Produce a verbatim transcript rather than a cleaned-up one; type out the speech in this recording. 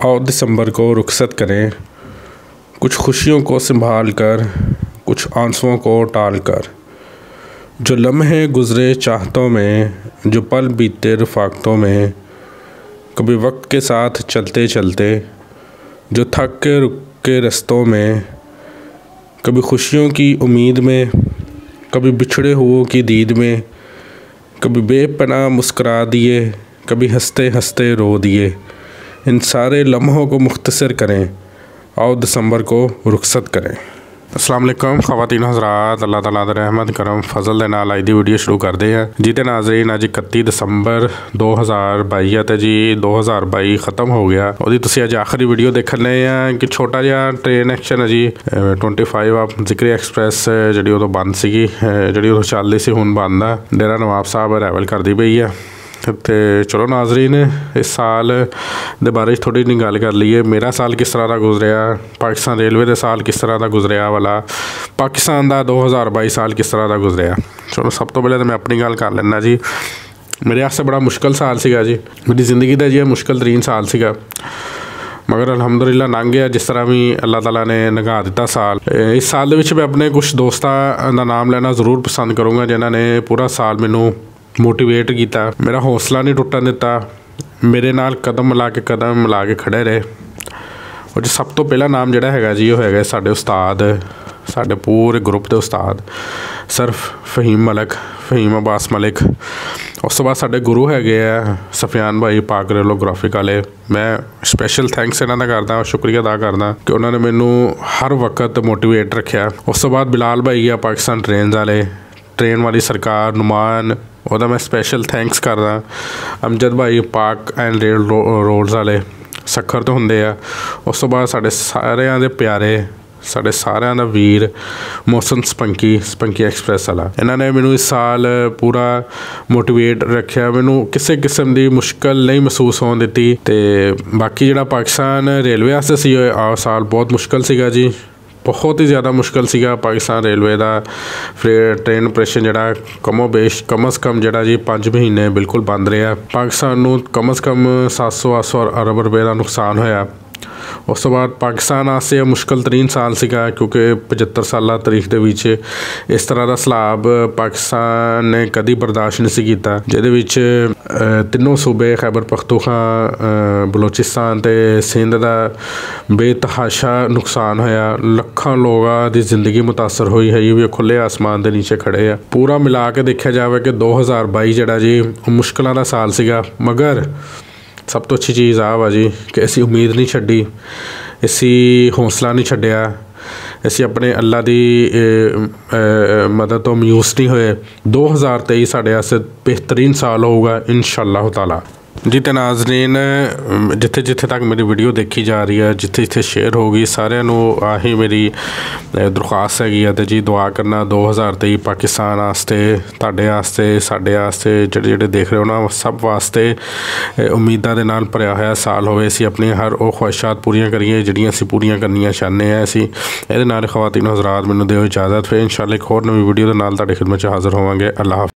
आओ दिसंबर को रुखसत करें, कुछ खुशियों को संभाल कर, कुछ आंसुओं को टाल कर। जो लम्हे गुज़रे चाहतों में, जो पल बीते रफ़ाक़तों में, कभी वक्त के साथ चलते चलते, जो थक के रुक के रस्तों में, कभी खुशियों की उम्मीद में, कभी बिछड़े हुओं की दीद में, कभी बेपनाह मुस्करा दिए, कभी हंसते हंसते रो दिए। इन सारे लम्हों को मुख्तसर करें, आओ दिसंबर को रुखसत करें। अस्सलाम वालेकुम ख़वातीन हज़रात, अल्लाह ताला दा रहमत करम फजल दे नाल अज दी वीडियो शुरू करते हैं। जी ते नाज़रीन, अज इकत्ती दिसंबर दो हज़ार बाई है, तो जी दो हज़ार बाई ख़त्म हो गया। वो तुसीं अज आखिरी वीडियो देखने हैं कि छोटा जिहा ट्रेन एक्शन है जी ट्वेंटी फाइव आप जिक्री एक्सप्रैस जी उदों बंद सी, जी उदों चलती सी, हुण बंद है। डेरा नवाब साहब अराइवल करती पई है। तो चलो नाजरीन, इस साल दे बारे थोड़ी जी गल कर लीए। मेरा साल किस तरह का गुजरिया, पाकिस्तान रेलवे के साल किस तरह का गुजरिया वाला, पाकिस्तान का दो हज़ार बाई साल किस तरह का गुजरिया। चलो सब तो पहले तो मैं अपनी गल कर लेना जी। मेरे वास्ते बड़ा मुश्किल साल सीगा जी, मेरी जिंदगी का जी मुश्किल तरीन साल सीगा, मगर अलहमदुलिल्लाह लंघ गया जिस तरह भी अल्लाह ताला ने लंघा दिता साल। इस साल के मैं अपने कुछ दोस्तों का नाम लेना जरूर पसंद करूँगा जिन्होंने पूरा साल मैनू मोटिवेट किया, मेरा हौसला नहीं टुटन दिता, मेरे नाल कदम मिला के कदम मिला के खड़े रहे। और जो सब तो पहला नाम जोड़ा है जी, वो है साडे उस्ताद, साडे पूरे ग्रुप के उस्ताद सर फहीम मलिक, फहीम अब्बास मलिक। उस तो बाद साडे गुरु है सफियान भाई पाक रेलोग्राफिक वाले। मैं स्पैशल थैंक्स इन्हों का करदा और शुक्रिया अदा करदा कि उन्होंने मैनू हर वक्त मोटिवेट रखा। उस तो बाद बिलाल भाई आ पाकिस्तान ट्रेन वाले, ट्रेन वाली सरकार नुमान, ਉਹਦਾ मैं स्पैशल थैंक्स करदा। अमजद भाई पाक एंड रेल रोड्स वाले सखर तो होंगे आ। उस तो बाद साढ़े सारिਆਂ ਦੇ प्यारे, साढ़े सारिਆਂ ਦਾ वीर मोहसन स्पंकी, स्पंकी एक्सप्रैस वाला, इन्होंने मैनू इस साल पूरा मोटिवेट रखा, मैनू किसी किस्म की मुश्किल नहीं महसूस होने दी। तो बाकी जो पाकिस्तान रेलवे वास्ते सी आ साल बहुत मुश्किल सीगा जी, बहुत ही ज़्यादा मुश्किल सीगा पाकिस्तान रेलवे का। फिर ट्रेन ऑपरेशन जोड़ा कमो बेश कम अज़ कम जोड़ा जी पाँच महीने बिल्कुल बंद रहा। पाकिस्तान को कम अज़ कम सत्त सौ अठ सौ अरब रुपये का नुकसान होया। उस तो बाद पाकिस्तान वास्ते मुश्किल तरीन साल सीगा, क्योंकि पचहत्तर साल तारीख के विच इस तरह का सैलाब पाकिस्तान ने कभी बर्दाश्त नहीं किया, जिहदे विच तीनों सूबे खैबर पख्तूनख्वा, बलोचिस्तान ते सिंध का बेतहाशा नुकसान होया। लखां लोगों की जिंदगी मुतासर हुई है। ये भी खुले आसमान के नीचे खड़े हैं। पूरा मिला के देखा जाए कि दो हज़ार बाई जोड़ा जी मुश्किलों का साल सीगा, मगर सब तो अच्छी चीज़ आ वा जी कि असी उम्मीद नहीं छड्डी, असी हौसला नहीं छड्डिया, असी अपने अल्लाह की मदद तो मायूस नहीं होए। दो हज़ार तेई साढ़े वास्ते बेहतरीन साल होगा इंशाअल्लाह ताला। जी तो नाजरीन, जिथे जिथे तक मेरी वीडियो देखी जा रही है, जिथे जिथे शेयर होगी, सारिਆਂ ਨੂੰ आही मेरी दरख्वास्त हैगी है। तो जी दुआ करना दो हज़ार तेई पाकिस्तान वास्ते, तुहाडे वास्ते, साडे वास्ते, जिहड़े जिहड़े देख रहे हो ना, सब वास्ते उम्मीदां दे नाल भरिया होया साल होवे। असीं अपनी हर वो ख्वाहिशात पूरियां करिए जिहड़ियां असीं पूरियां करनियां चाहते हैं। असीं इहदे नाल ख़वातीन हज़रात मैनूं दिओ इजाज़त, फिर इंशाअल्लाह एक होर नवीं वीडियो दे नाल तुहाडी खिदमत च हाज़र होवांगे। अल्लाह हाफ़िज़।